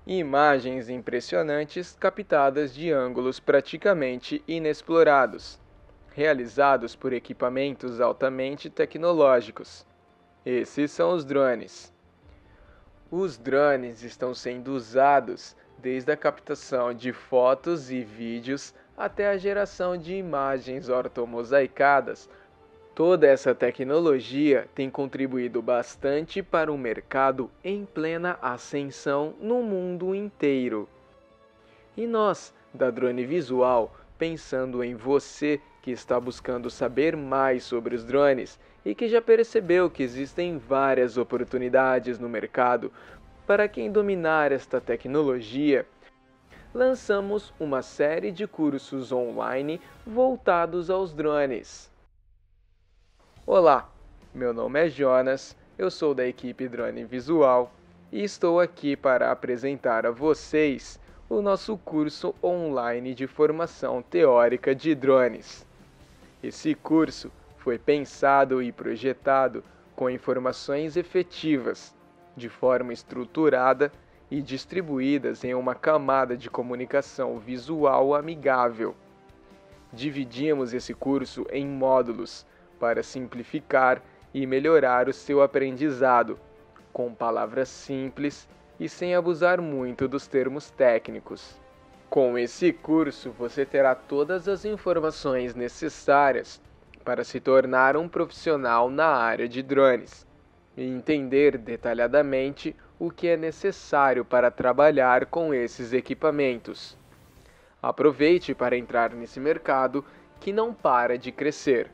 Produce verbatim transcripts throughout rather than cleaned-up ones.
Imagens impressionantes captadas de ângulos praticamente inexplorados, realizados por equipamentos altamente tecnológicos. Esses são os drones. Os drones estão sendo usados desde a captação de fotos e vídeos até a geração de imagens ortomosaicadas. Toda essa tecnologia tem contribuído bastante para um mercado em plena ascensão no mundo inteiro. E nós, da Drone Visual, pensando em você que está buscando saber mais sobre os drones e que já percebeu que existem várias oportunidades no mercado para quem dominar esta tecnologia, lançamos uma série de cursos online voltados aos drones. Olá, meu nome é Jonas, eu sou da equipe Drone Visual e estou aqui para apresentar a vocês o nosso curso online de formação teórica de drones. Esse curso foi pensado e projetado com informações efetivas, de forma estruturada e distribuídas em uma camada de comunicação visual amigável. Dividimos esse curso em módulos para simplificar e melhorar o seu aprendizado, com palavras simples e sem abusar muito dos termos técnicos. Com esse curso, você terá todas as informações necessárias para se tornar um profissional na área de drones e entender detalhadamente o que é necessário para trabalhar com esses equipamentos. Aproveite para entrar nesse mercado que não para de crescer.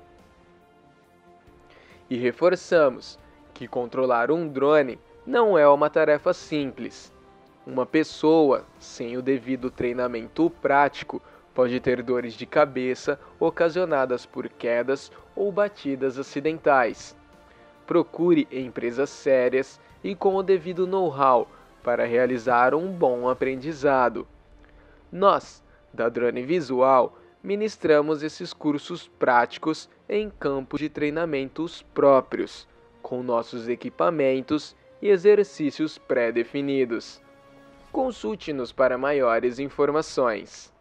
E reforçamos que controlar um drone não é uma tarefa simples. Uma pessoa sem o devido treinamento prático pode ter dores de cabeça ocasionadas por quedas ou batidas acidentais. Procure empresas sérias e com o devido know-how para realizar um bom aprendizado. Nós, da Drone Visual, ministramos esses cursos práticos em campos de treinamentos próprios, com nossos equipamentos e exercícios pré-definidos. Consulte-nos para maiores informações.